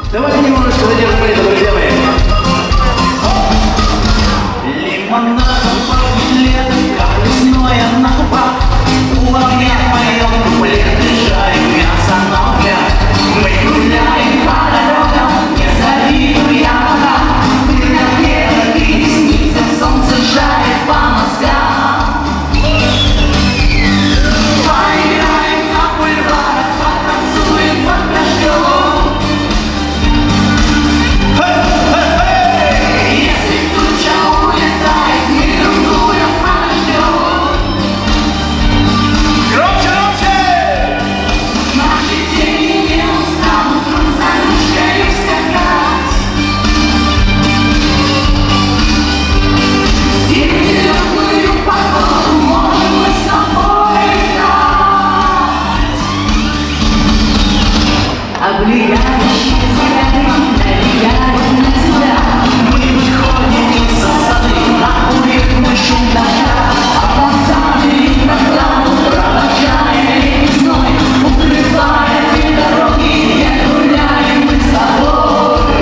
Давайте немножечко задержим это, друзья мои. Лимонадом пахнет летом, как весное на губах. У огня моем куплет лежает мясо на углях. Мы гуляем по дорогам, не завидуя богам. Ты напела, ты ресницы, солнце жарит по мозгам. Поиграем на бульварах, потанцуем под дождем. Облегающие взгляды налегают на тебя. Мы выходим из засады, накурим мы шум дождя. Опоздали на плану, провожая лесной, укрывая те дороги, где гуляем мы с тобой.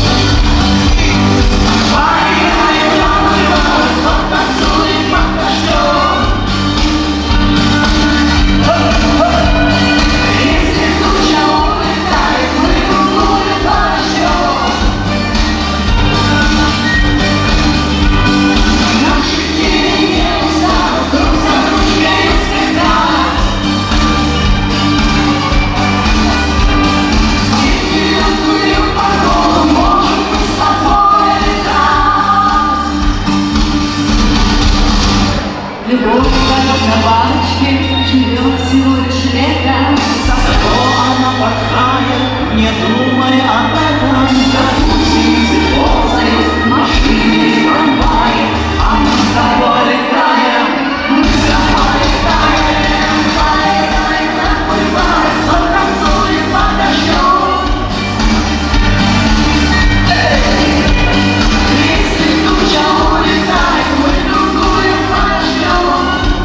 Поиграем на бульварах, потанцуем под дождем. Любовь, как на баночке, живет всего лишь лето. Зато она порхает, не думая об этом. Как гусеницы ползают, машины, трамваи, а мы с тобой летаем, мы с тобой летаем. Поиграем на бульварах, потанцуем под дождем. Если туча улетает, мы другую подождем.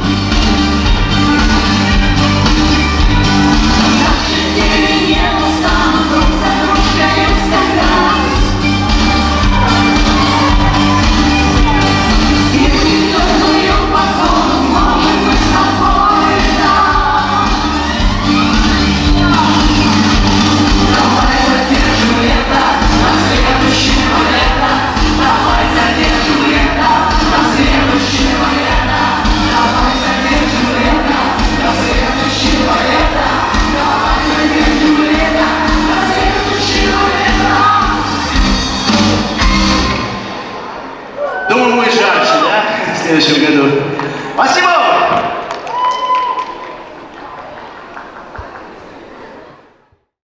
Наши дни не устанут друг за дружкой ускакать. И в теплую погоду можем мы с тобой летать. Давай задержим лето на следующего лета. Давай задержим лето на следующего лета. Давай задержим лето на следующего лета. Давай задержим лето на следующего лета. Думаю, будет жарче, да? В следующем году. Спасибо!